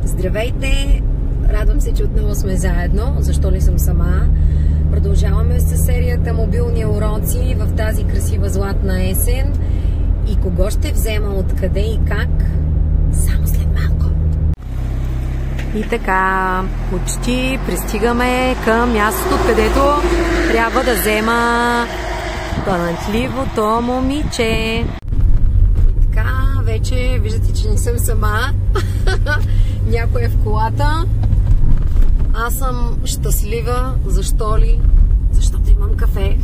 Здравейте! Радвам се, че отново сме заедно. Защо ли съм сама? Продължаваме с серията мобилни уроци в тази красива златна есен. И кого ще взема, откъде и как? Само след малко. И така, почти пристигаме към мястото, където трябва да взема талантливото момиче. И така, вече виждате, че не съм сама. Някой е в колата. Аз съм щастлива. Защо ли? Защото имам кафе.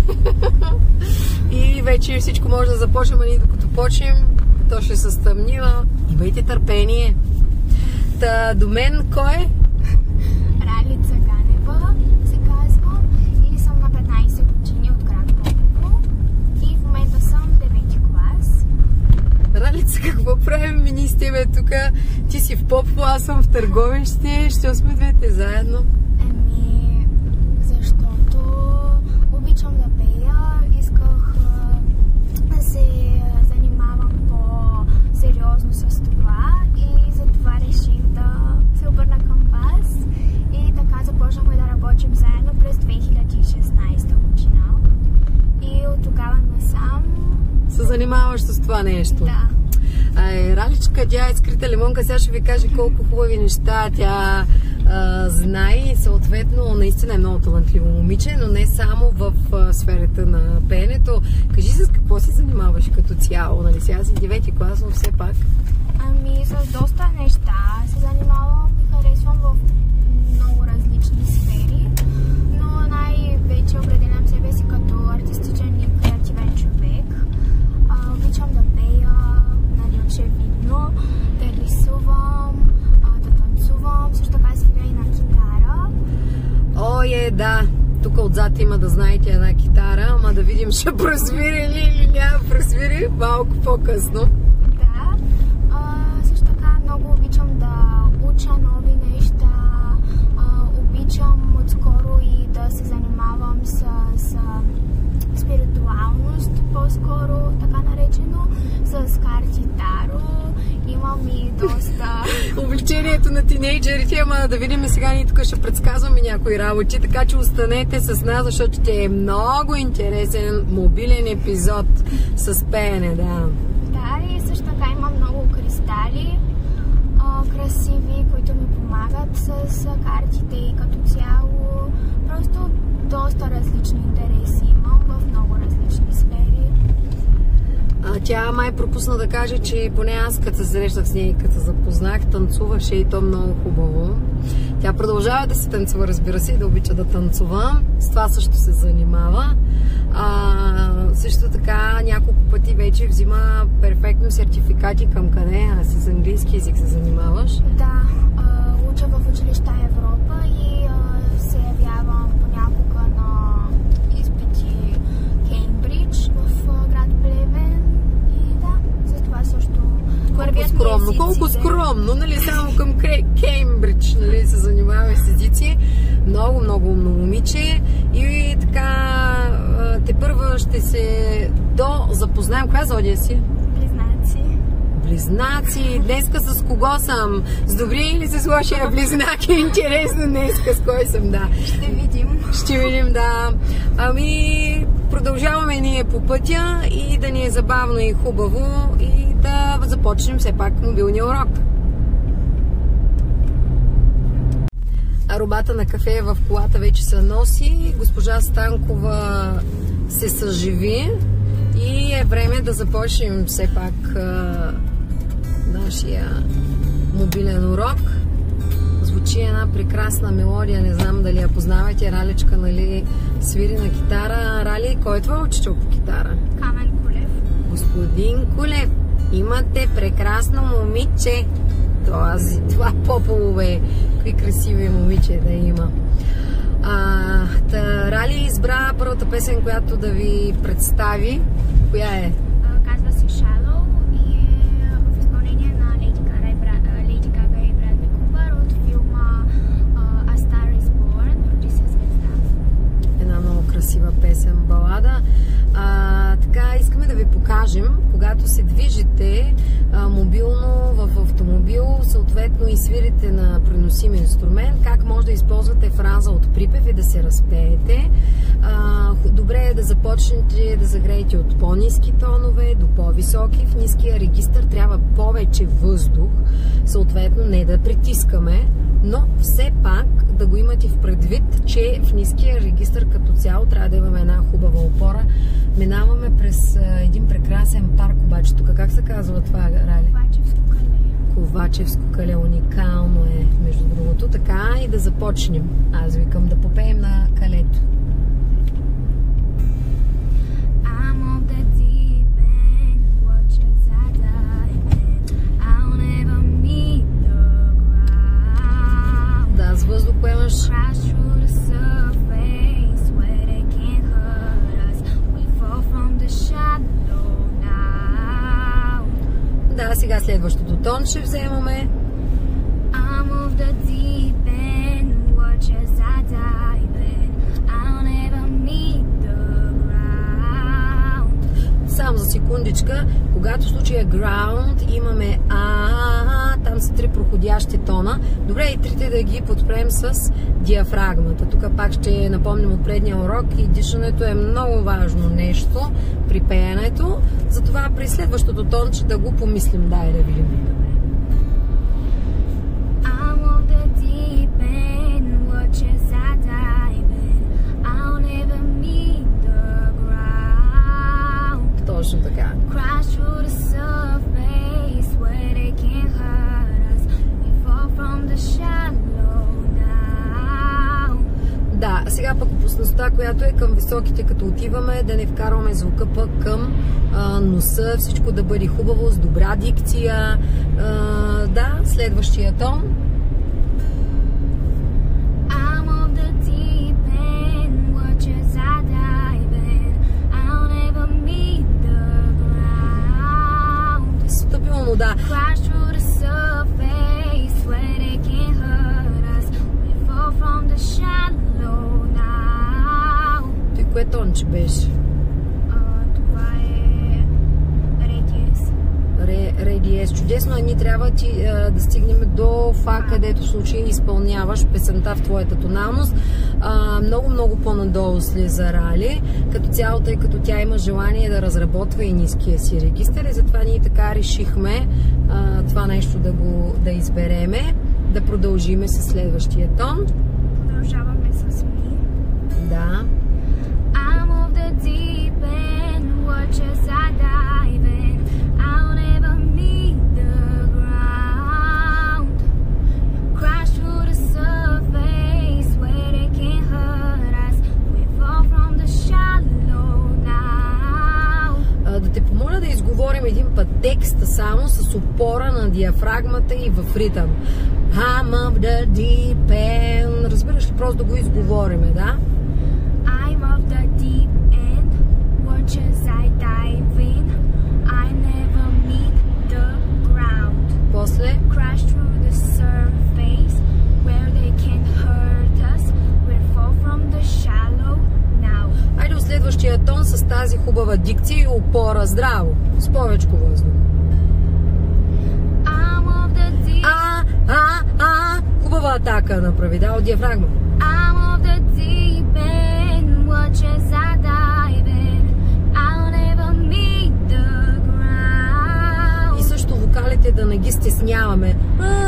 И вече всичко може да започнем, и докато почнем, то ще се стъмнива. Имайте търпение. Та до мен кой е? Ралица Ganeva се казва и съм на 15 години от град Ganeva и в момента съм 9 клас. Ралица, какво правим ние с тебе тук? Ти си в Попово, аз съм в Тарговище. Ще сме двете заедно? Защото обичам да пея, исках да се занимавам по-сериозно с това и затова реших да се обърна към вас и така започнахме да работим заедно през 2016 година и от тогава насам се занимаваш с това нещо? Да. Раличка, тя е скрита лимонка, сега ще ви каже колко хубави неща тя знае и съответно наистина е много талантливо момиче, но не само в сферата на пеенето. Кажи с какво се занимаваш като цяло, нали? Сега си 9 клас, но все пак. С доста неща се занимавам и харесвам в много различни сфери, но най-вече определям себе си като артистичен и креативен човек. Обичам да пея, нали, очевидно, да рисувам, да танцувам, също така свиря и на китара. Да, тук отзад има, да знаете, една китара, ама да видим ще просвири или няма просвири малко по-късно. Да, също така много обичам да уча нови неща, обичам отскоро и да се занимавам с спиритуалност, по-скоро така наречено, с карти Таро. Имам и доста... Увлечението на тинейджерите, ама да видим сега, ние тук ще предсказваме някои работи, така че останете с нас, защото ще е много интересен мобилен епизод с пеене, да. Да, и също така имам много кристали, красиви, които ми помагат с картите и като цяло. Просто доста различни интереси имам в много различни сфери. Тя май пропусна да каже, че поне аз като се срещах с нея и като запознах, танцуваше и то много хубаво. Тя продължава да се танцува, разбира се, и да обича да танцува. С това също се занимава. Също така няколко пъти вече взима перфектно сертификати към къде, а с английски език се занимаваш. Да, уча в училища Европа и се явявам понякога на изпити Кеймбридж в град Плевен и да, за това също вървят ми езиците. Колко скромно, нали, само към Кеймбридж, нали, се занимаваш с езици. Много, много умно момиче и така тепърва ще се запознаем. Коя зодия си? Близнаци. Днеска с кого съм? С добрия или с лошия близнак? Интересно днеска с кой съм, да. Ще видим. Ще видим, да. Продължаваме ние по пътя и да ни е забавно и хубаво и да започнем все пак мобилния урок. Аромата на кафе в колата вече се носи. Госпожа Станкова се съживи и е време да започнем все пак нашия мобилен урок. Звучи една прекрасна мелодия, не знам дали я познавате. Раличка, нали, свири на китара. Рали, кой е това учител по китара? Камен Кулев. Господин Кулев, имате прекрасно момиче. Това Попово, бе. Какви красиви момиче да има. Рали избра първата песен, която да ви представи. Коя е? Казва се Shallow и е в изпълнение на Леди Гага и Брадли Купър от филма A Star is Born, Роди се звезда. Една много красива песен, балада. Така, искаме да ви покажем, когато се движите мобилно в автомобил, съответно и свирите на преносим инструмент, как може да използвате фраза от припев и да се разпеете. Добре е да започнете да загреете от по-ниски тонове до по-високи. В ниския регистър трябва повече въздух, съответно не да притискаме, но все пак да го имате в предвид, че в ниския регистър като цяло трябва да имаме една хубава опора. Минаваме през един прекрасен парк, обаче тук как се казва това, Рали? Ковачевско кале. Ковачевско кале, уникално е, между другото. Така и да започнем. Аз викам да попеем на калето. Да, с въздух поемаш. Да, сега следващото тон ще вземаме. Само за секундичка, когато в случая ground имаме там са 3 проходящи тона. Добре и трите да ги подпрем с диафрагмата. Тук пак ще напомним от предния урок и дишането е много важно нещо при пеенето. Затова при следващото тонче да го помислим. Дай да видим. Точно така. Да, сега пък опасността, която е към високите, като отиваме, да не вкарваме звука пък към носа, всичко да бъде хубаво, с добра дикция. Да, следващия тон. Стабилно, да. Той кое тонче беше? Това е Редиес. Чудесно, ние трябва да стигнем до фа, където в случая изпълняваш песента в твоята тоналност. Много по-надолу слиза Рали, като цяло, тъй като тя има желание да разработва и ниския си регистър, и затова ние така решихме това нещо да избереме, да продължиме с следващия тон. Продължаваме с ми. Да. I'm of the deep end, watch as I dive in. I'll never meet the ground. Crash through the surface where they can't hurt us. We fall from the shallow now. Да те помоля да изговорим един път текста само с опора на диафрагмата и в ритъм. I'm of the deep end. Разбираш ли, просто да го изговориме, да? I'm of the deep end, watch as I dive in. I never meet the ground. После? Crash through the surface where they can't hurt us. We fall from the shallow now. Айде от следващия тон с тази хубава дикция и опора. Здраво! С повечко въздух. I'm of the deep. Хубава атака направи, да, от диафрагма. I'm of the deep end, watch as I dive in. I'll never meet the ground. И също вокалите да не ги стесняваме.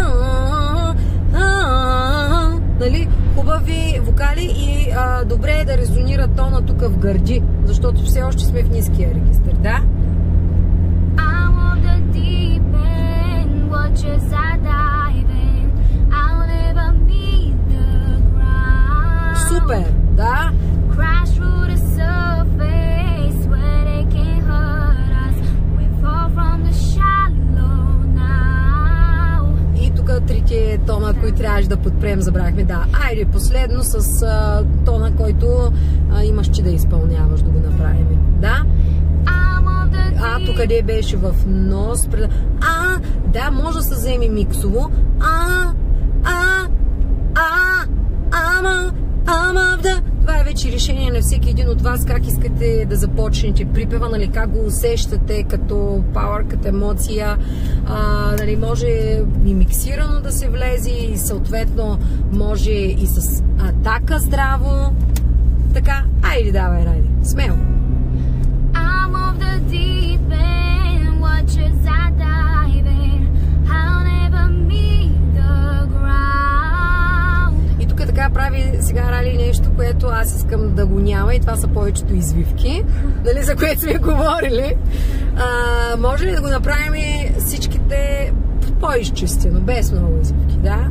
Нали? Хубави вокали и добре е да резонира тона тук в гърди, защото все още сме в ниския регистър, да? I'm of the deep end, watch as I dive in. I'll never meet the ground. Супер, да? Crash through the surface where they can't hurt us. We fall from the shallow now. И тук трите тона, които трябваше да подпрем, забрахме, да. Айде, последно с тона, който имаш че да изпълняваш, да го направим. Да? Тук къде беше в нос. Да, може да се вземе миксово. Това е вече решение на всеки един от вас, как искате да започнете припева, нали, как го усещате като пауър, като емоция. Нали, може и миксирано да се влезе и съответно може и с атака здраво. Така, айде давай, Райди, смело. I'm of the deep end, watch as I dive in, I'll never meet the ground. И тук така прави сега Рали нещо, което аз искам да го няма, и това са повечето извивки, нали, за което сме говорили. Може ли да го направим всичките по-изчистено, без много извивки, да?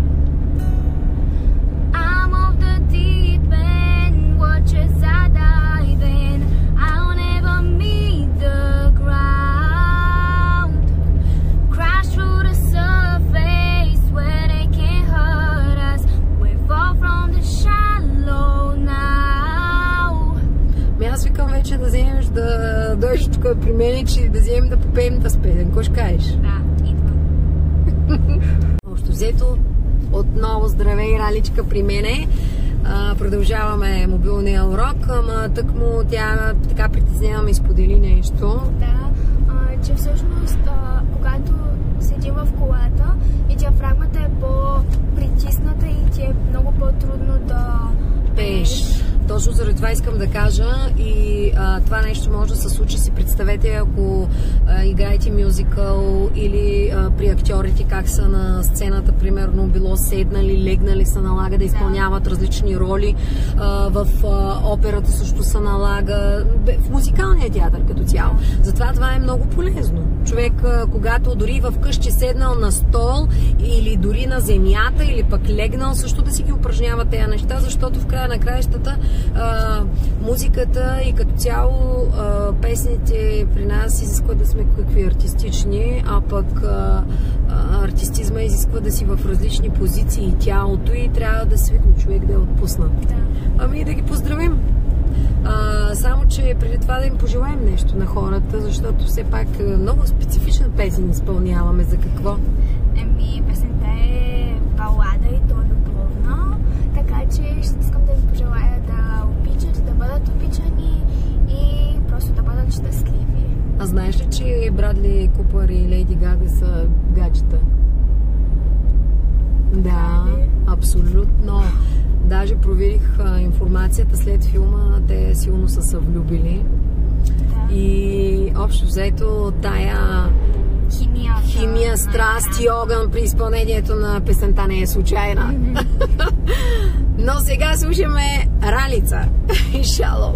I'm of the deep end, watch as I dive in, I'll never meet the ground. Crash through the surface where they can't hurt us. We fall from the shallow now. Аз викам вече да вземеш да дойдеш тук при мен, че да вземем да попеем да спеем. Какво ще кажеш? Да, идвам. Общо взето, отново здравей, Раличка при мене. Продължаваме мобилния урок, ама тъкмо тя така притеснена ми сподели нещо. Да, че всъщност когато седим в колата и диафрагмата е по-притисната и ти е много по-трудно да пееш. Точно заради това искам да кажа и това нещо може да се случи. Си представете, ако играете мюзикъл или при актьорите как са на сцената, примерно било седнали, легнали, се налага да изпълняват различни роли. В операта също се налага, в музикалния театър като цяло. Затова това е много полезно. Човек, когато дори в къщи седнал на стол или дори на земята или пък легнал, също да си ги упражнява тези неща, защото в края на краищата музиката и като цяло песните при нас изискват да сме какви артистични, а пък артистизма изисква да си в различни позиции тялото и трябва да свикне човек да е отпуснат. Да. Ами да ги поздравим. Само, че преди това да им пожелаем нещо на хората, защото все пак много специфична песен изпълняваме. За какво? Песента е балада и то любовна, така че искам да ви пожелая да обичат, да бъдат обичани и просто да бъдат щастливи. А знаеш ли, че Брадли Купър и Лейди Гага са гаджета? Да, абсолютно. Даже проверих информацията след филма, те силно са се влюбили. Да. И общо взето тая химия, страст и огън при изпълнението на песента не е случайна. Но сега слушаме Ралица и Шало.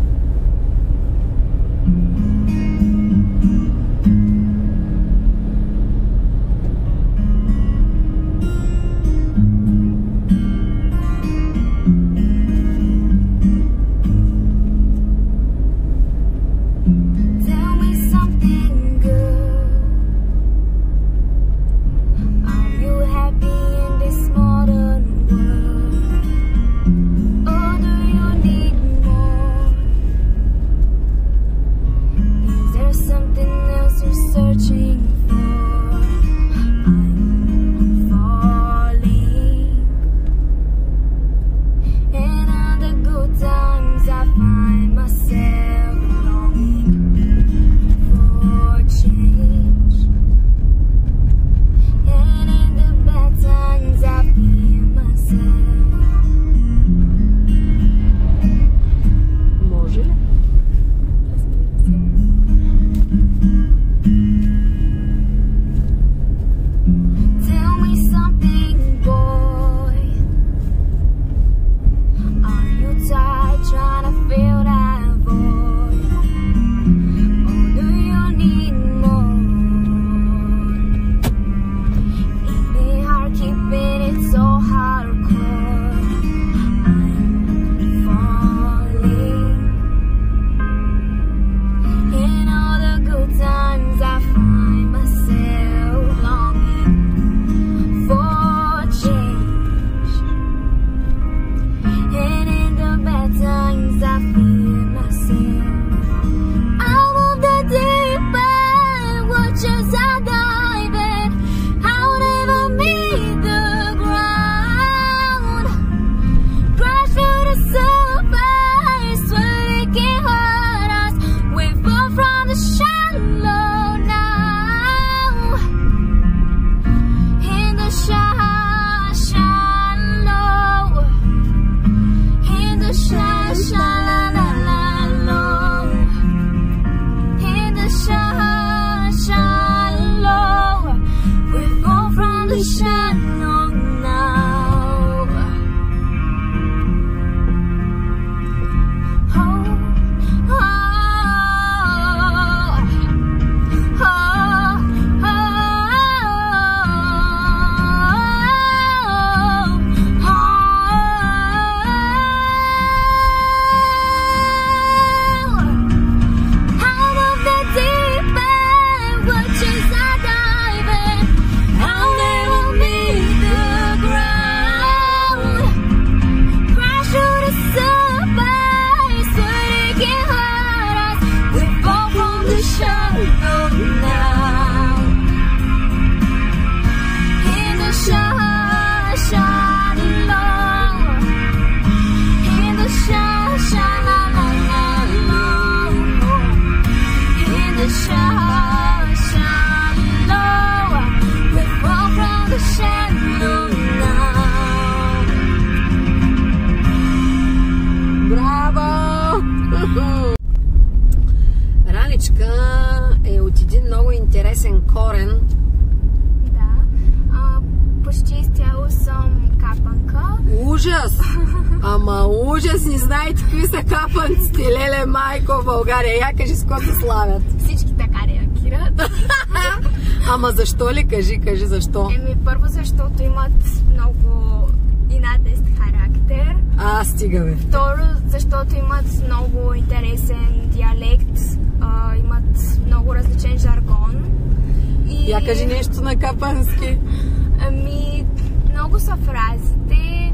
Много съм капанка. Ужас! Ама ужас, не знаете какви са капанците, леле майко в България. Я кажи с какво се славят. Всички така реагират. Ама защо ли? Кажи защо. Първо защото имат много инатест характер. Стига бе. Второ, защото имат много интересен диалект, имат много различен жаргон. Я кажи нещо на капански. Много са фразите.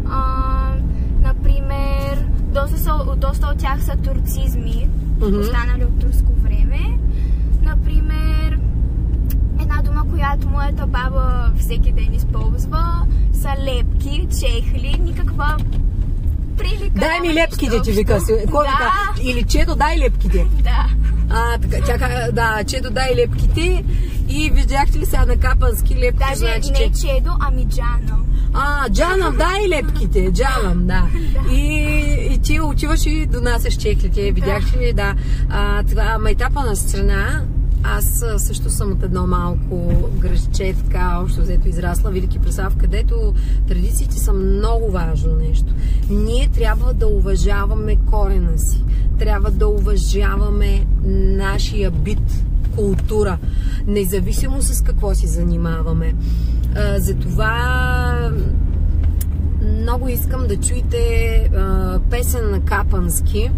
Например, доста от тях са турцизми, останали от турско време. Например, една дума, която моята баба всеки ден използва, са лепки, чехли, никаква прилика. Дай ми лепките, ти вика. Кой вика? Или чето, дай лепките. Да. Да, чедо, дай лепките. И виждахте ли сега на капански лепки? Даже значи, не чедо, ами джано. Джанам, дай лепките, джанам, да. И ти отиваш и донасяш чехлите, видяхте ли? Да. Това майтапа на страна. Аз също съм от едно малко градче, така общо взето израсла Велики Преслав, където традициите са много важно нещо. Ние трябва да уважаваме корена си, трябва да уважаваме нашия бит, култура, независимо с какво си занимаваме. Затова много искам да чуете песен на капански.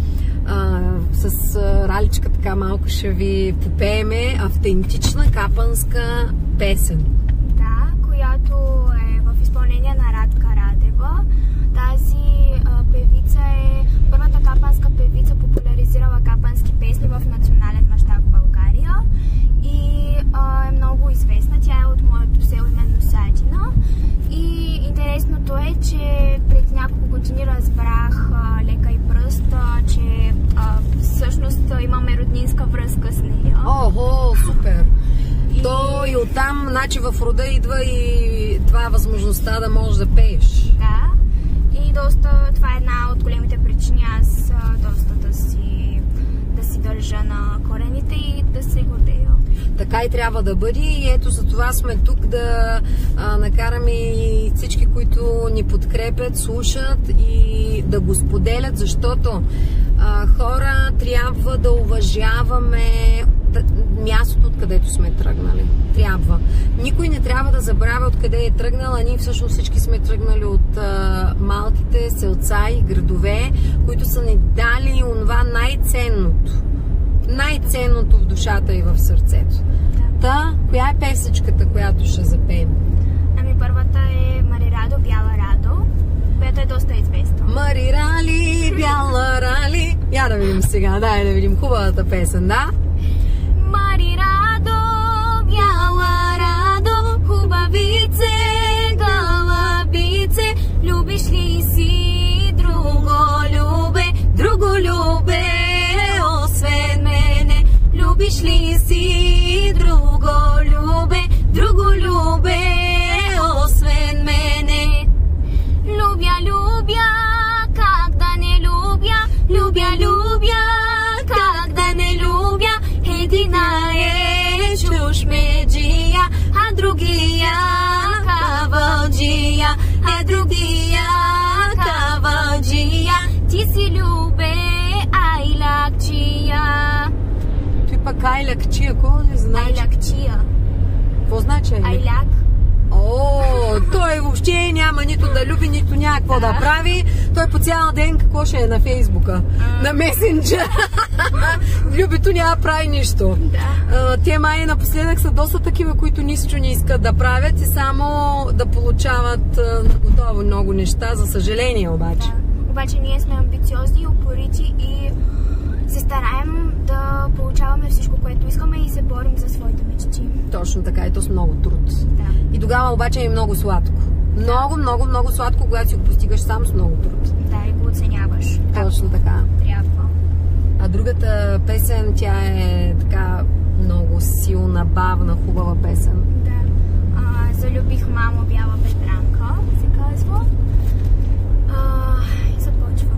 С Раличка така малко ще ви попееме автентична капанска песен. Да, която е в изпълнение на Радка Радева. Тази певица е първата капанска певица, популяризирала капански песни в национален мащаб в България и е много известна. Тя е от моето село, именно Садина. И интересното е, че пред няколко години разбрах лека и пръст, че всъщност имаме роднинска връзка с нея. Ого, супер! То и оттам, значи в рода идва и това е възможността да можеш да пееш. Да, и това е една от големите причини аз доста да си държа на корените и да се гордея. Така и трябва да бъде и ето за това сме тук да накараме и всички, които ни подкрепят, слушат и да го споделят, защото хора трябва да уважаваме мястото, откъдето сме тръгнали. Трябва. Никой не трябва да забравя откъде е тръгнал, а ние всъщност всички сме тръгнали от малките селца и градове, които са ни дали онова най-ценното. Най-ценното в душата и в сърцето. Та, коя е песечката, която ще запеем? Първата е Мари Радо, Бяла Радо, която е доста известна. Мари Рали, Бяла Рали. Я да видим сега, дай да видим хубавата песен, да? Мари Радо, Бяла Радо, хубавице, галабице, любиш ли си друго любе, освен мене? Любиш ли си друго любе, освен мене? Любя, как да не любя, любя, как да не любя. Едина е чушмеджия, а другия кавалджия, ти си любе айлакчия. Ти пък айлакчия, кого не знаеш? Айлакчия. Какво значи айлак? Айляк. Той въобще няма нито да люби, нито някакво да прави. Той по цял ден какво ще е на Фейсбука, на месенджер. Любито няма прави нищо. Те май напоследък са доста такива, които нищо не искат да правят и само да получават готово много неща, за съжаление обаче. Обаче ние сме амбициозни, упорити и се стараем да получаваме всичко, което искаме и се борим за своите мечти. Точно така, и то с много труд. И тогава обаче е много сладко. Много сладко, когато си го постигаш сам с много труд. Да, и го оценяваш. Точно така. Трябва. А другата песен, тя е така много силна, бавна, хубава песен. Да. Залюбих мамо, бяла Петранка, се казва. И започвам.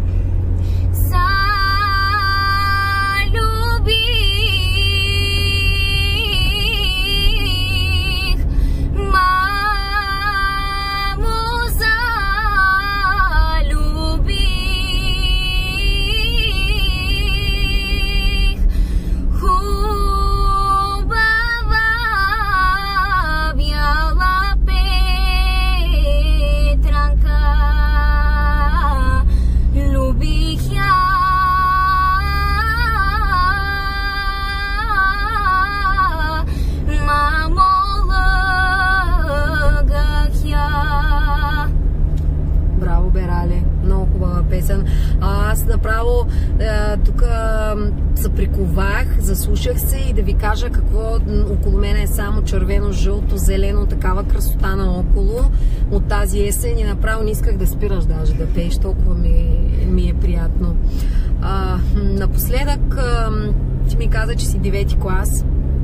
хубава песен. Аз направо тук се приковах, заслушах се и да ви кажа какво около мен е само червено, жълто, зелено, такава красота наоколо от тази есен и направо не исках да спираш даже да пееш, толкова ми е приятно. Напоследък ти ми каза, че си 9-ти клас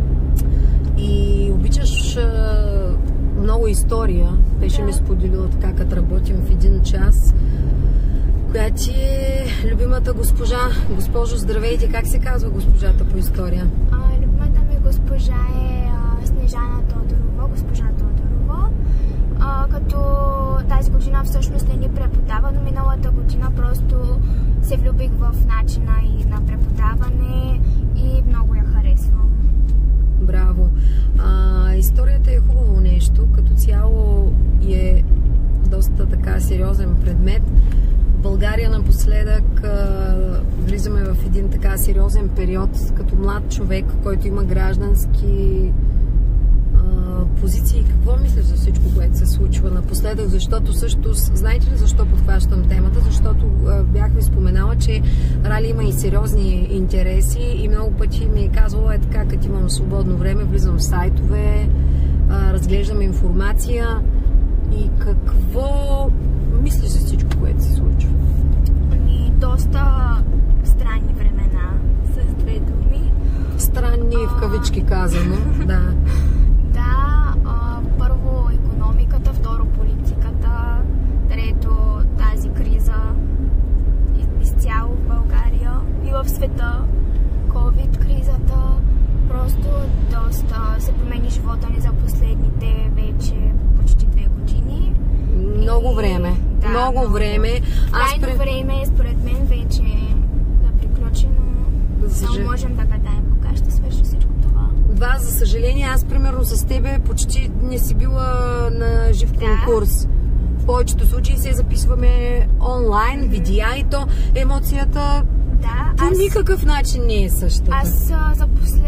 и обичаш много история. Беше ми споделила така, като работим в един час. Коя ти е любимата госпожа? Госпожо, здравейте! Как се казва госпожата по история? Любимата ми госпожа е Снежана Тодорова, госпожа Тодорова. Като тази година всъщност не ни преподава, но миналата година просто се влюбих в начина и на преподаване и много я харесвам. Браво! Историята е хубаво нещо, като цяло е доста така сериозен предмет. В България напоследък влизаме в един така сериозен период, като млад човек, който има граждански позиции. Какво мислиш за всичко, което се случва напоследък? Защото също, знаете ли защо подхващам темата? Защото бях ви споменала, че Рали има и сериозни интереси и много пъти ми е казвала, така, като имам свободно време, влизам в сайтове, разглеждам информация и какво мислиш за всичко, което се случва? Доста странни времена, с две думи. Странни в кавички казано, да. Да, първо икономиката, второ политиката, трето тази криза изцяло в България и в света, COVID-кризата, просто доста се промени живота ни за последните вече почти 2 години. Много време. Да, много време. Крайно време е според мен вече да приключи, но можем да гадаем кога ще свърши всичко това. Да, за съжаление, аз примерно с тебе почти не си била на жив конкурс. В повечето случаи се записваме онлайн, видеа и то емоцията по никакъв начин не е същата. Аз за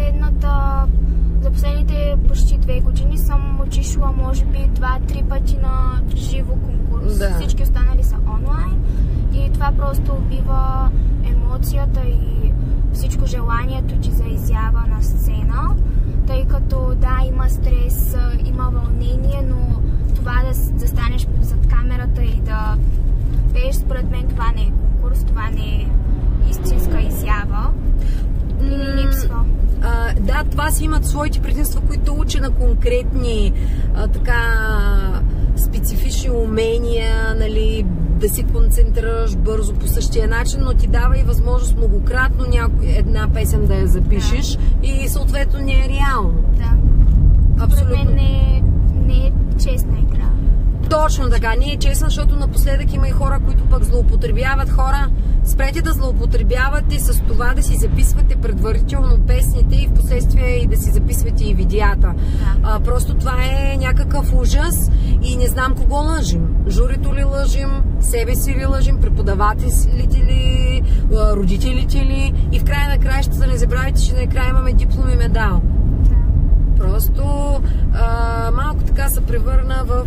последните почти 2 години съм отишла може би 2-3 пъти на живо конкурс. Да. Всички останали са онлайн и това просто убива емоцията и всичко желанието ти за изява на сцена, тъй като да, има стрес, има вълнение, но това да станеш зад камерата и да пееш, според мен това не е конкурс, това не е истинска изява и не липсва. Да, това си имат своите предимства, които учи на конкретни така специфични умения, нали, да се концентрираш бързо по същия начин, но ти дава и възможност многократно една песен да я запишеш и съответно не е реално. Да. Абсолютно. Според мен не е честна игра. Точно така, не е честна, защото напоследък има и хора, които пък злоупотребяват. Хора, спрете да злоупотребявате с това да си записвате предварително песните и в последствие и да си записвате и видеята. Да. Просто това е някакъв ужас и не знам кого лъжим. Журито ли лъжим, себе си ли лъжим, преподавателите ли, родителите ли и в края на краищата не забравяйте, че накрая имаме диплом и медал. Просто малко така се превърна в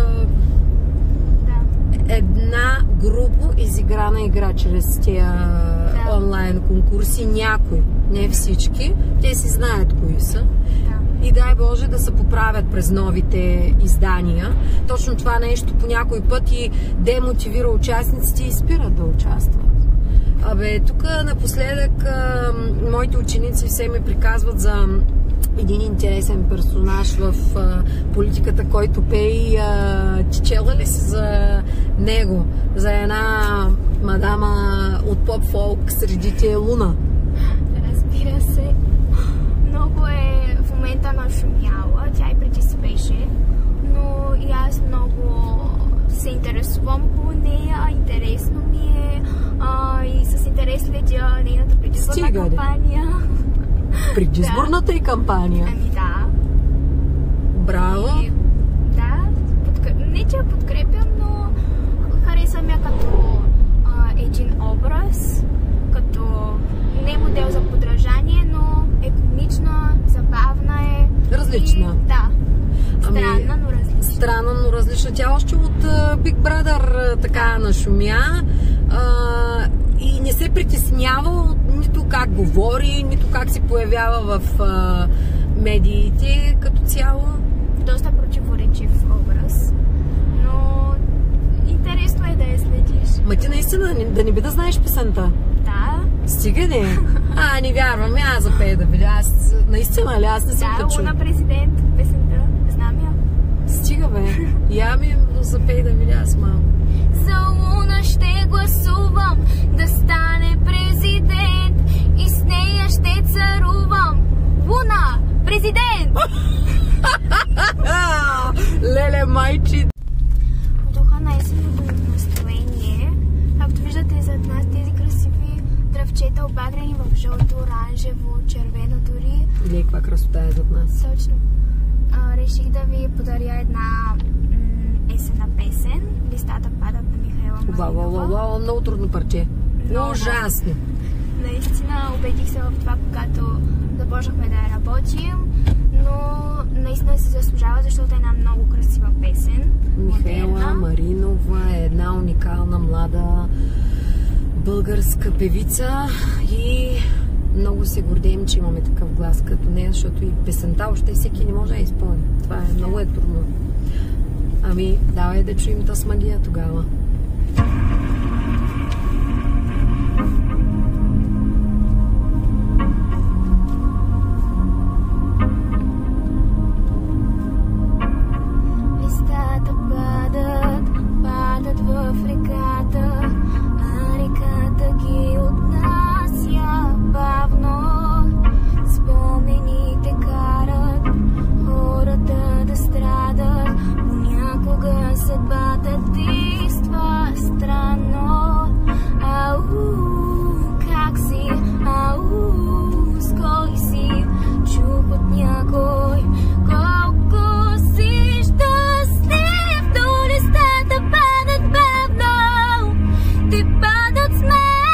една грубо изиграна игра чрез тия онлайн конкурси. Някои, не всички, те си знаят кои са. И дай Боже да се поправят през новите издания. Точно това нещо по някой път и демотивира участниците и спират да участват. Тук напоследък моите ученици все ме приказват за един интересен персонаж в политиката, който пее. Ти чела ли си за него? За една мадама от поп-фолк средите Луна? Разбира се. Много е в момента нашумяла. Тя и преди се беше. Но и аз много се интересувам по нея. Интересно ми е. И с интерес следя нейната предизборна кампания. Предизборната и кампания? Ами да. Браво! И, да, не че я подкрепям, но харесвам я като един образ, като не модел за подражание, но е комична, забавна е. Различна. И, да. Странна, но различна. Странна, но различна. Тя още от Big Brother така нашумя и не се притеснява нито как говори, нито как се появява в медиите като цяло. Доста противоречив образ, но интересно е да я следиш. Ма ти наистина да не би да знаеш песента? Да. Стига не. Не вярвам, аз запея да видя. Аз наистина ли? Аз не съм да чу. Да, президент, песента. Знам я. Стига бе. Я ми запей да видя аз малко. За Луна ще гласувам да стане президент и с нея ще царувам. Луна, президент! Леле, майчи! В духа на есенното настроение, както виждате зад нас тези красиви дръвчета, обагрени в жълто, оранжево, червено дори. Или каква красота е зад нас. Точно. Реших да ви подаря една есенна песен. Листата падат на Михаела Маринова. Много трудно парче. Много ужасно. Наистина убедих се в това, когато започнахме да я работим, но наистина се заслужава, защото е една много красива песен. Михаела Маринова е една уникална млада българска певица и много се гордеем, че имаме такъв глас като нея, защото и песента още всеки не може да изпълни. Това е много трудно. Ами, давай да чуем тъс магия тогава. Листата падат в реката, а реката ги отнася бавно. Спомените карат хората да страдат, понякога съдбата действа странно. Как си, с кой си, чух от някой, колко си щастлив, до листата падат бавно, те падат с мен.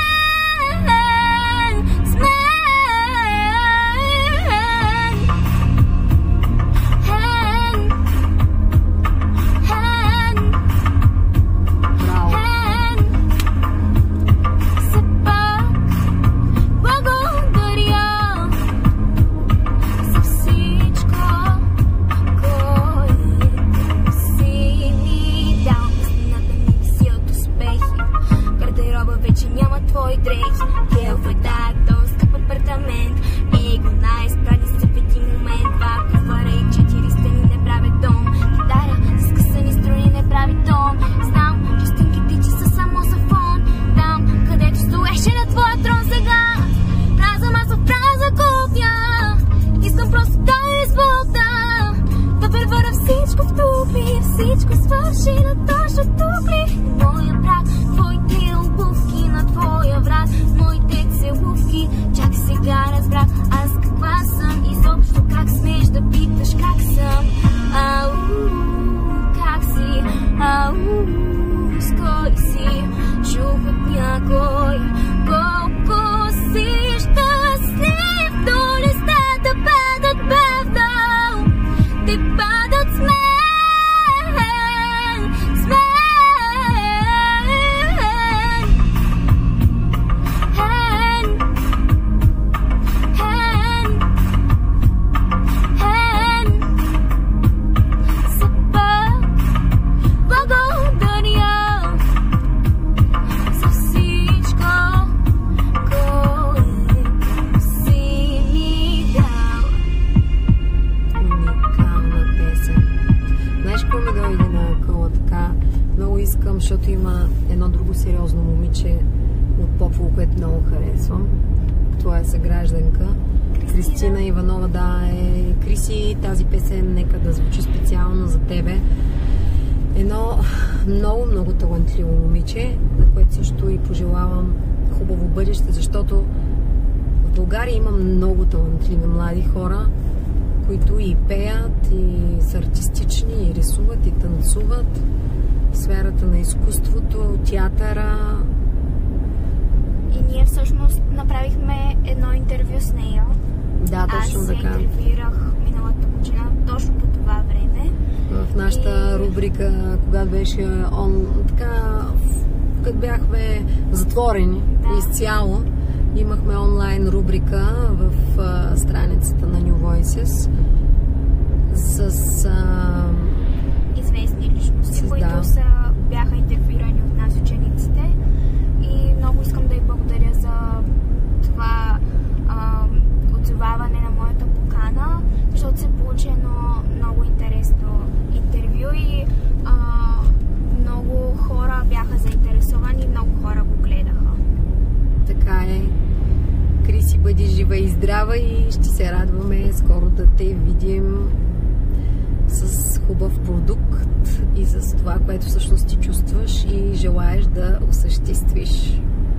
Всичко свърши на точно тук ли? Моя брат, твоите обувки на твоя врат, моите целувки, чак сега разбрах аз каква съм, изобщо как смееш да питаш как съм. Как си, с кой си, чух от някой, колко си щастлив, до листата падат бавно, те падат с мен. Защото има едно друго сериозно момиче от Попол, което много харесвам. Това е съгражданка. Кристина Иванова, да, е Криси. Тази песен нека да звучи специално за тебе. Едно много, много талантливо момиче, на което също и пожелавам хубаво бъдеще, защото в България има много талантливи млади хора, които и пеят, и са артистични, и рисуват, и танцуват. В сферата на изкуството, театъра. И ние всъщност направихме едно интервю с нея. Да, точно така. Аз се интервюирах миналата година, точно по това време. В нашата рубрика, когато беше като бяхме затворени изцяло, имахме онлайн рубрика в страницата на New Voices с известни личности, които бяха интервюирани от нас учениците. И много искам да й благодаря за това отзоваване на моята покана, защото се получи едно много интересно интервю и много хора бяха заинтересовани и много хора го гледаха. Така е. Криси, бъди жива и здрава и ще се радваме скоро да те видим с хубав продукт и с това, което всъщност ти чувстваш и желаеш да осъществиш.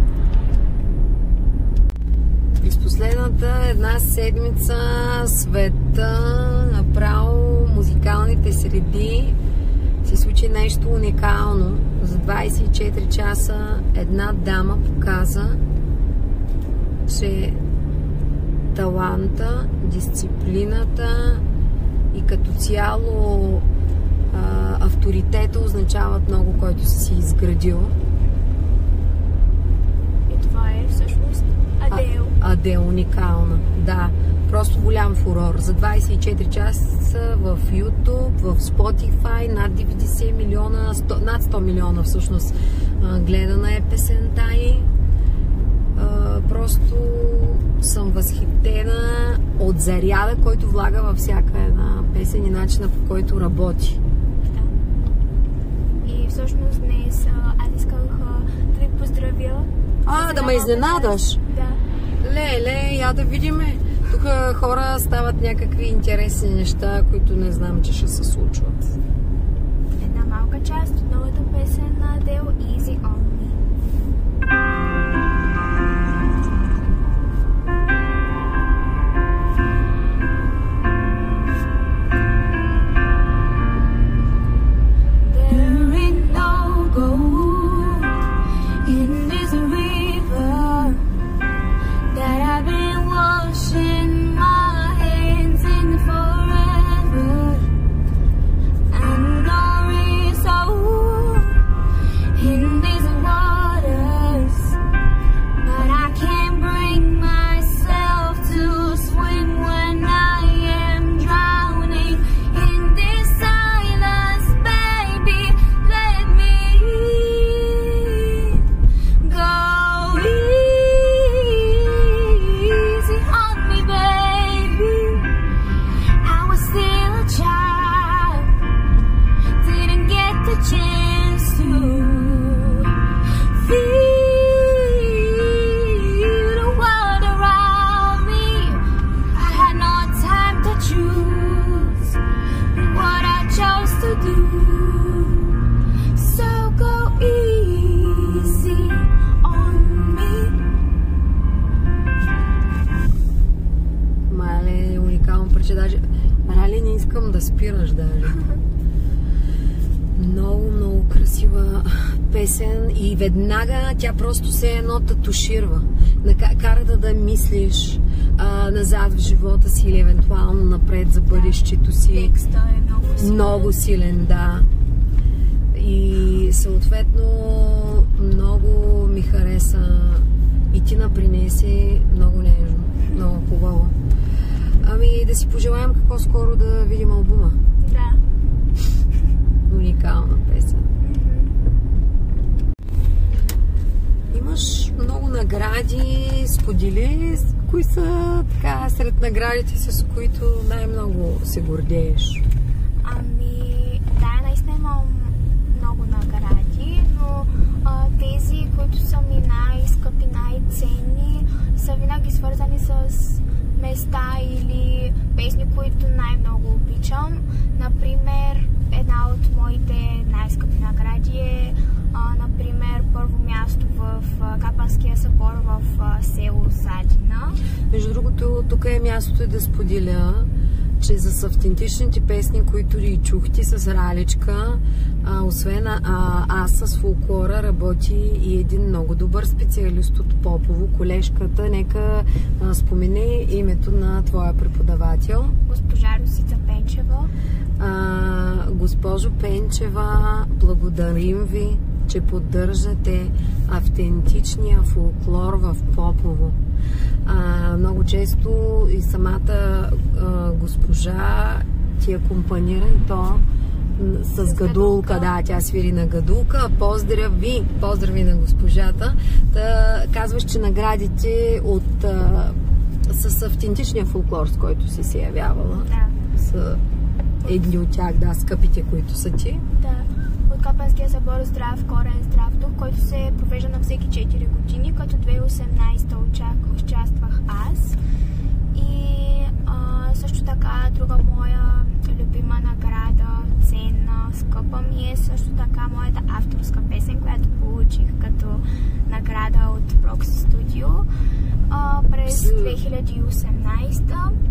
През последната една седмица света, направо музикалните среди, се случи нещо уникално. За 24 часа една дама показа, че таланта, дисциплината и като цяло авторитета означават много, който си изградил. И това е всъщност Адел. Адел, уникална, да. Просто голям фурор. За 24 часа в YouTube, в Spotify, над 90 милиона, над 100 милиона всъщност гледана е песента й. Просто съм възхитена от заряда, който влага във всяка една песен и начина, по който работи. Да. И всъщност днес аз исках да ви поздравя. Да ме изненадаш? Да. Леле, я да видиме. Тук хора стават някакви интересни неща, които не знам, че ще се случват. Една малка част от новата песен на Адел, Easy on Me. Рали, не искам да спираш даже. Много, много красива песен и веднага тя просто се едно татуширва. Кара да мислиш назад в живота си или евентуално напред за бъдещето си. Текстът е много силен. Много силен, да. И съответно много ми хареса и ти напринеси много нежно, много хубаво. Ами да си пожелаем какво скоро да видим албума. Да. Уникална песен. Имаш много награди, сподели, кои са така сред наградите, с които най-много се гордееш? Ами, да, наистина имам много награди, но тези, които са ми най-скъпи, най-ценни, са винаги свързани с места или песни, които най-много обичам. Например, една от моите най-скъпи награди е, например, първо място в Капанския събор в село Садина. Между другото, тук е мястото да споделя, че за автентичните песни, които и чухте с Раличка, освен аз с фолклора работи и един много добър специалист от Попово, колежката. Нека спомени името на твоя преподавател. Госпожа Русица Пенчева. Госпожо Пенчева, благодарим ви, че поддържате автентичния фолклор в Попово. Много често и самата госпожа ти акомпанира, и то с гадулка. Да, тя свири на гадулка. Поздрави на госпожата. Казваш, че наградите с автентичния фолклор, с който си се явявала. Да. Са едни от тях, скъпите, които са ти. Да. От Капанския събор Здрав корен, здрав дух, който се провежда на всеки 4 години, като 2018 участвах аз. И също така друга моя любима награда, ценна, скъпа ми е също така моята авторска песен, която получих като награда от Proxy Studio през 2018.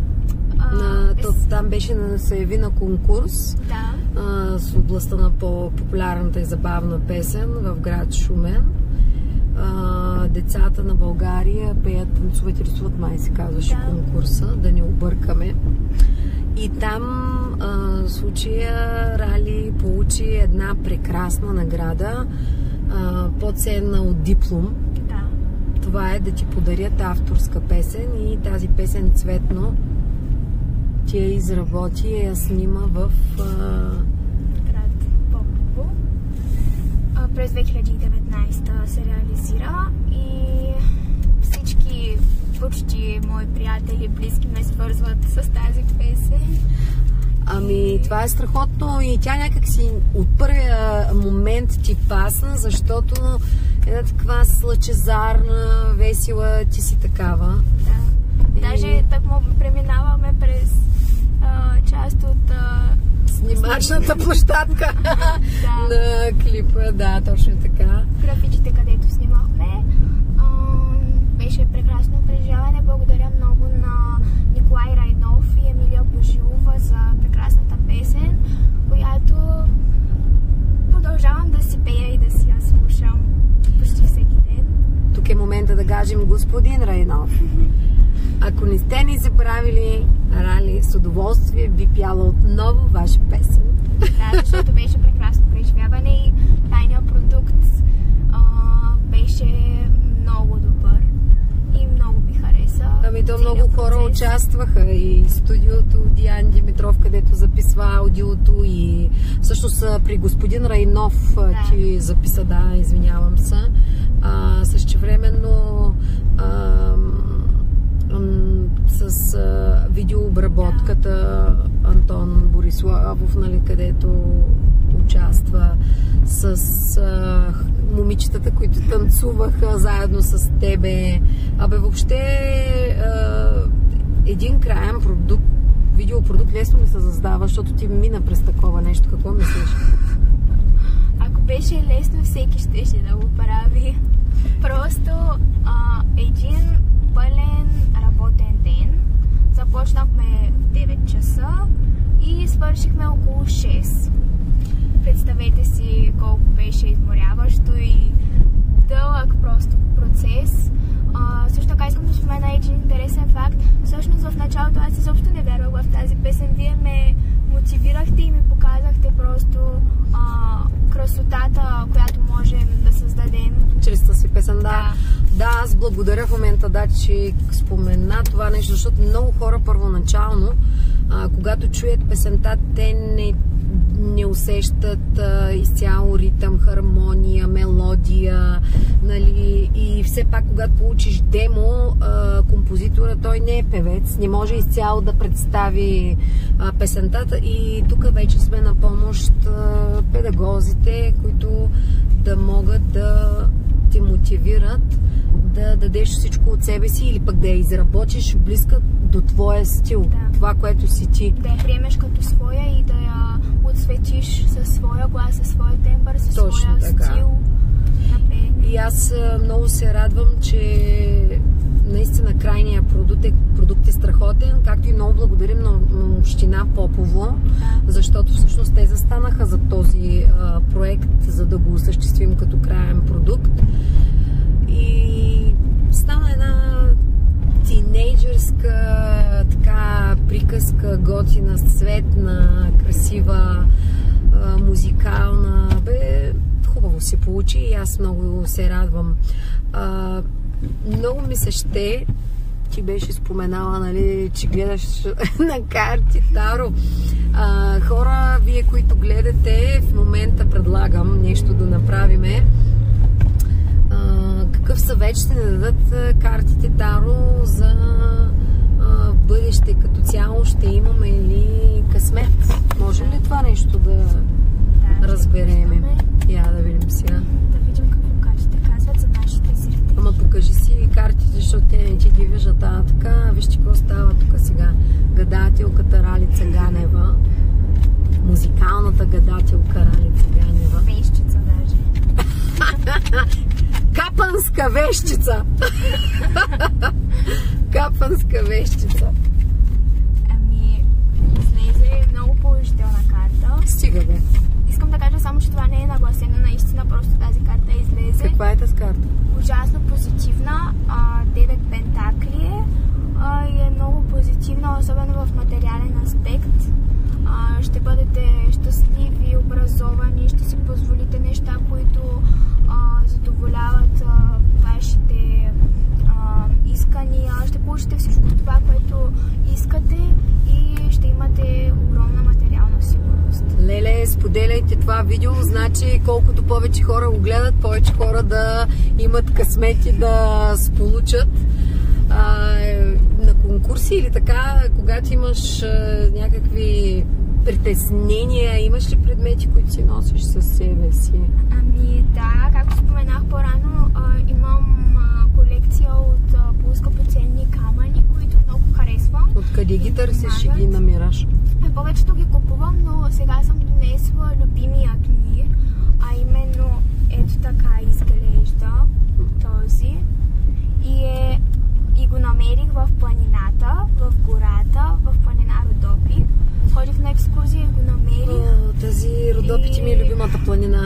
Там беше се яви на конкурс, да, с областта на по-популярната и забавна песен в град Шумен. Децата на България пеят, танцуват и рисуват, май се казваше конкурса, да не объркаме. И там в случая Рали получи една прекрасна награда, по-ценна от диплом. Да. Това е да ти подарят авторска песен, и тази песен Цветно ти я изработи и я снима в град Попово. През 2019 се реализира и всички почти мои приятели, близки ме свързват с тази песен. Това е страхотно, и тя някак си от първия момент ти пасна, защото една такава лъчезарна, весела, ти си такава. Да. Даже так му преминаваме през част от снимачната площадка на клипа. Да, точно така. Графичите, където снимахме. Беше прекрасно преживяване. Благодаря много на Николай Райнов и Емилия Божилова за прекрасната песен, която продължавам да си пея и да си я слушам почти всеки ден. Тук е момента да кажем господин Райнов. Ако не сте ни забравили, Рали с удоволствие би пяла отново ваша песен. Да, защото беше прекрасно преживяване и тайният продукт беше много добър и много ми хареса. То много хора участваха, и студиото Диан Димитров, където записва аудиото, и всъщност при господин Райнов ти записа, извинявам се. Същевременно с видеообработката Антон Бориславов, където участва, с момичетата, които танцуваха заедно с тебе. Въобще един краен продукт, видеопродукт лесно ли се създава, защото ти мина през такова нещо. Какво мислиш? Ако беше лесно, всеки щеше да го прави. Просто един пълен работен ден. Започнахме в 9 часа и свършихме около 6. Представете си колко беше изморяващо и дълъг просто процес. Също така искам да спомена един интересен факт. Всъщност в началото аз изобщо не вярвах в тази песен. Вие ме мотивирахте и ми показахте просто красотата, която можем да създадем чрез тази песен. Да, аз благодаря в момента, че спомена това нещо, защото много хора първоначално, когато чуят песента, те не усещат изцяло ритъм, хармония, мелодия, и все пак, когато получиш демо, композитора, той не е певец, не може изцяло да представи песентата, и тук вече сме на помощ педагозите, които да могат да те мотивират да дадеш всичко от себе си, или пък да я изработиш близка до твоя стил, това, което си ти. Да я приемеш като своя и да я отсветиш със своя глас, със своя тембър, със своя стил на пеене. И аз много се радвам, че наистина крайният продукт е страхотен, както и много благодарим на община Попово, защото всъщност те застанаха за този проект, за да го осъществим като краен продукт. И стана една тинейджърска така приказка, готина, цветна, красива, музикална. Хубаво се получи и аз много се радвам. Много ми се ще, ти беше споменала, нали, че гледаш на карти, Таро. Хора, вие, които гледате, в момента предлагам нещо да направиме. Какъв съвет ще ни дадат картите Таро за бъдеще като цяло? Ще имаме ли късмет? Можем ли това нещо да разбереме? Я да видим сега. Да видим какво картите казват за нашите зрители. Ама покажи си картите, защото те не ти ги виждат. Така, вижте какво става тук сега. Гадателката Ралица Ganeva. Музикалната гадателка Ралица Ganeva. Вещица даже. Капанска вещица! Капанска вещица. Ами, излезе много положителна карта. Стига бе. Искам да кажа само, че това не е нагласено наистина, просто тази карта излезе. Каква е тази карта? Ужасно позитивна. 9 пентакли и е много позитивна, особено в материален аспект. Ще бъдете щастливи, образовани, ще си позволите неща, които задоволяват вашите искания. Ще получите всичко това, което искате и ще имате огромна материална сигурност. Леле, споделяйте това видео, значи колкото повече хора го гледат, повече хора да имат късмети да сполучат. На конкурси или така, когато имаш някакви притеснения, имаш ли предмети, които си носиш със себе си? Ами да, както споменах по-рано, имам колекция от по-скъпоценни камъни, които много харесвам. Откъде ги търсиш и ги намираш? Повечето ги купувам, но сега съм донесла любимият ми, а именно ето така изглежда този. И го намерих в планината, в гората, в планина Родопи. Ходих на екскурзия и го намерих. Тази Родопи ти ми е любимата планина.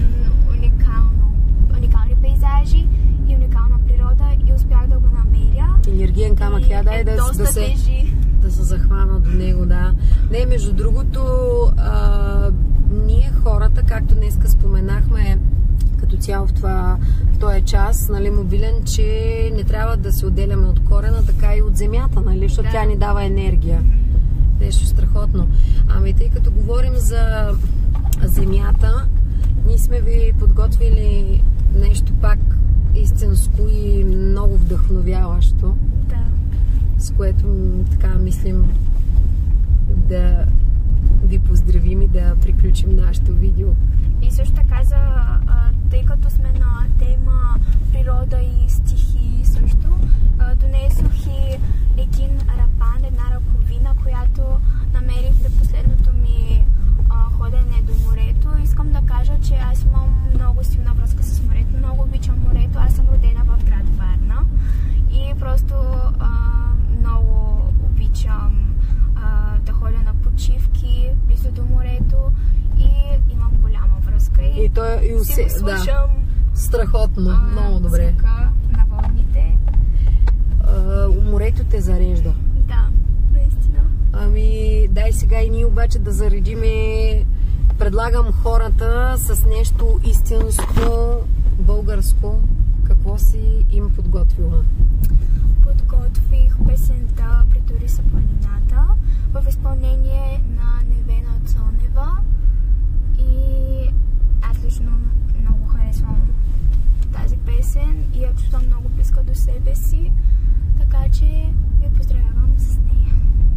Уникални пейзажи и уникална природа и успях да го намеря. Енергиен камък, дай да се захвана до него, да. Не, между другото, ние хората, както днеска споменахме, като цяло в този час, нали, мобилен, че не трябва да се отделяме от корена, така и от земята, нали, защото тя ни дава енергия. Нещо страхотно. Ами тъй като говорим за земята, ние сме ви подготвили нещо пак истинско и много вдъхновяващо. Да. С което така мислим да ви поздравим и да приключим нашето видео. И също така, тъй като сме на тема природа и стихии също, донесох и един рапан, една ръковина, която намерих за последното ми ходене до морето. Искам да кажа, че аз имам много силна връзка с морето, много обичам морето. Аз съм родена в град Варна и просто много обичам да ходя на почивки близо до морето и имам голяма връзка. И си го слушам. Страхотно, много добре. Звука на вълните. Морето те зарежда. Да, наистина. Ами, дай сега и ние обаче да заредиме. Предлагам хората с нещо истинско, българско. Какво си им подготвила? Подготвих песента "Притори се планината" в изпълнение на Невена Цонева и аз лично много харесвам тази песен и я чувствам много близка до себе си, така че ви поздравявам с нея.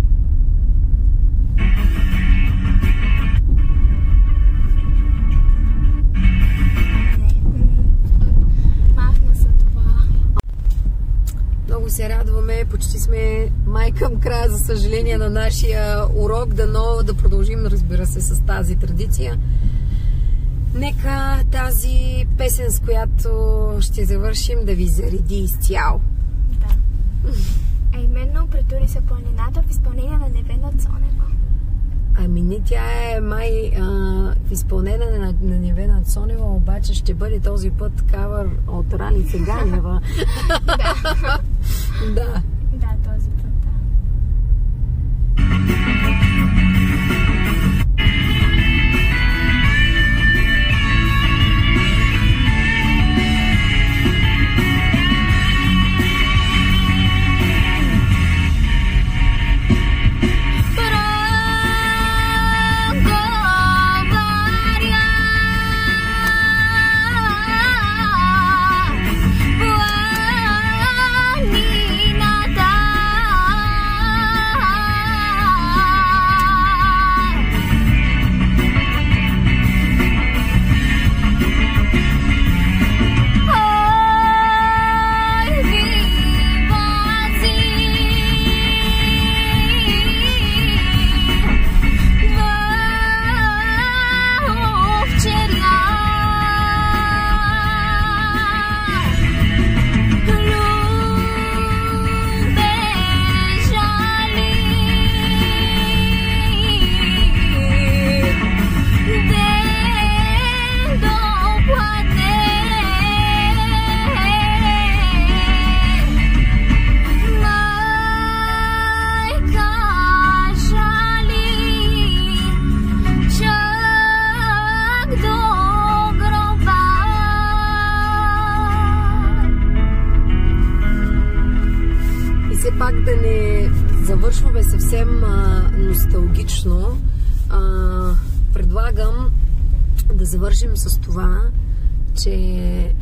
Махна се това. Много се радваме, почти сме май към края, за съжаление, на нашия урок. Да продължим, разбира се, с тази традиция. Нека тази песен, с която ще завършим, да ви зареди изцяло. Да. А именно Притури се планината в изпълнение на Невена Цонева. Ами не, тя е май в изпълнение на Невена Цонева, обаче ще бъде този път кавър от Ралица Ganeva. Да. Да, този път, да. Пак да не завършваме съвсем носталгично, предлагам да завършим с това, че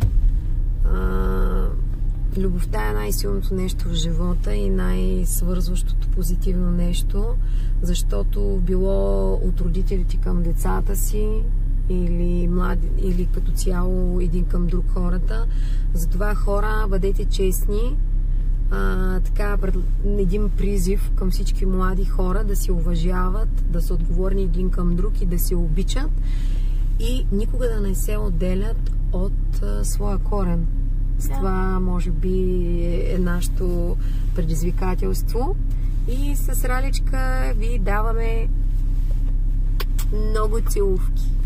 любовта е най-силното нещо в живота и най-свързващото позитивно нещо, защото било от родителите към децата си или като цяло един към друг хората. Затова, хора, бъдете честни. Така, един призив към всички млади хора да се уважават, да са отговорни един към друг и да се обичат и никога да не се отделят от своя корен. С това може би е нашето предизвикателство и с Раличка ви даваме много целувки.